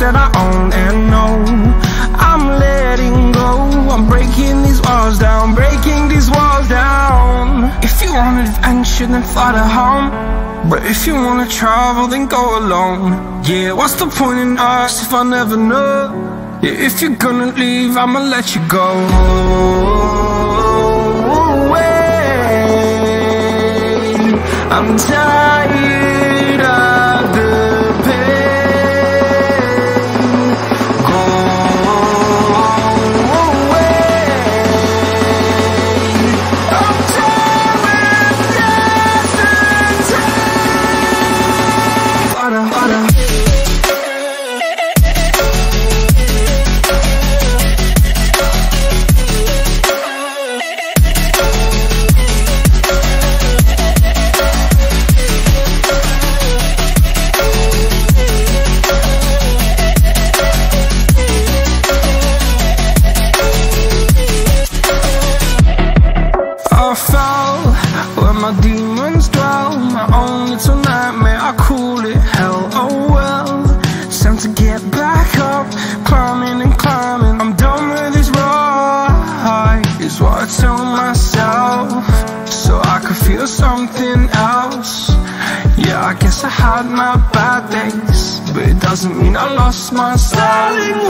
that I own and know. I'm letting go, I'm breaking these walls down, breaking these walls down. If you want adventure, then fly to home, but if you wanna travel, then go alone. Yeah, what's the point in us if I never know? Yeah, if you're gonna leave, I'ma let you go. I'm tired of the pain. Go away. I'm tired of yesterday. Where my demons dwell, my own little nightmare, I call it hell. Oh well, it's time to get back up, climbing and climbing. I'm done with this ride, is what I tell myself, so I could feel something else. Yeah, I guess I had my bad days, but it doesn't mean I lost my style.